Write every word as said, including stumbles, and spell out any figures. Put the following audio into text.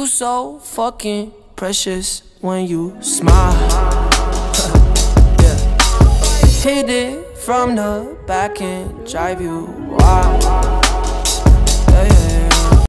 You so fucking precious when you smile. Yeah. Hit it from the back and drive you wild.